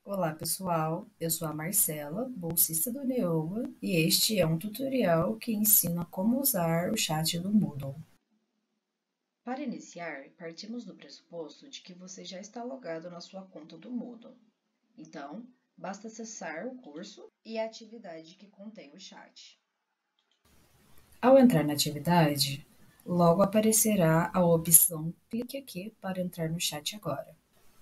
Olá pessoal, eu sou a Marcela, bolsista do Neoa, e este é um tutorial que ensina como usar o chat do Moodle. Para iniciar, partimos do pressuposto de que você já está logado na sua conta do Moodle. Então, basta acessar o curso e a atividade que contém o chat. Ao entrar na atividade, logo aparecerá a opção "Clique aqui para entrar no chat agora".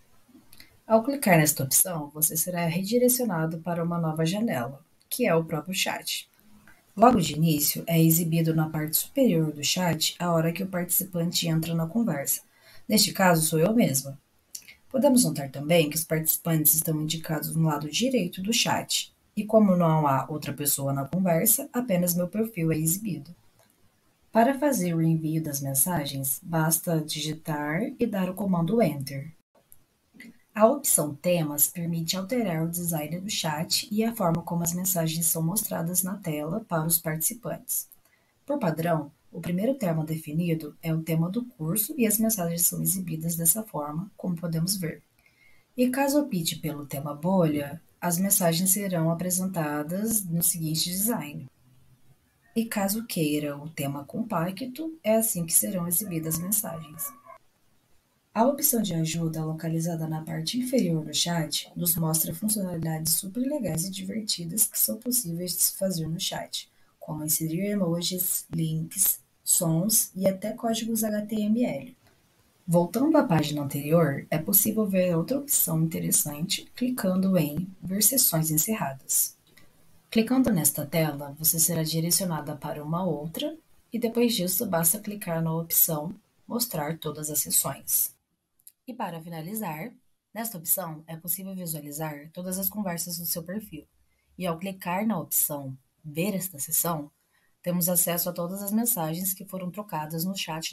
Ao clicar nesta opção, você será redirecionado para uma nova janela, que é o próprio chat. Logo de início, é exibido na parte superior do chat a hora que o participante entra na conversa. Neste caso, sou eu mesma. Podemos notar também que os participantes estão indicados no lado direito do chat, e como não há outra pessoa na conversa, apenas meu perfil é exibido. Para fazer o envio das mensagens, basta digitar e dar o comando Enter. A opção Temas permite alterar o design do chat e a forma como as mensagens são mostradas na tela para os participantes. Por padrão, o primeiro tema definido é o tema do curso e as mensagens são exibidas dessa forma, como podemos ver. E caso opte pelo tema bolha, as mensagens serão apresentadas no seguinte design. E caso queira o tema compacto, é assim que serão exibidas as mensagens. A opção de ajuda, localizada na parte inferior do chat, nos mostra funcionalidades super legais e divertidas que são possíveis de se fazer no chat, como inserir emojis, links, sons e até códigos HTML. Voltando à página anterior, é possível ver outra opção interessante clicando em Ver sessões encerradas. Clicando nesta tela, você será direcionada para uma outra e depois disso basta clicar na opção Mostrar todas as sessões. E para finalizar, nesta opção é possível visualizar todas as conversas do seu perfil. E ao clicar na opção Ver esta sessão, temos acesso a todas as mensagens que foram trocadas no chat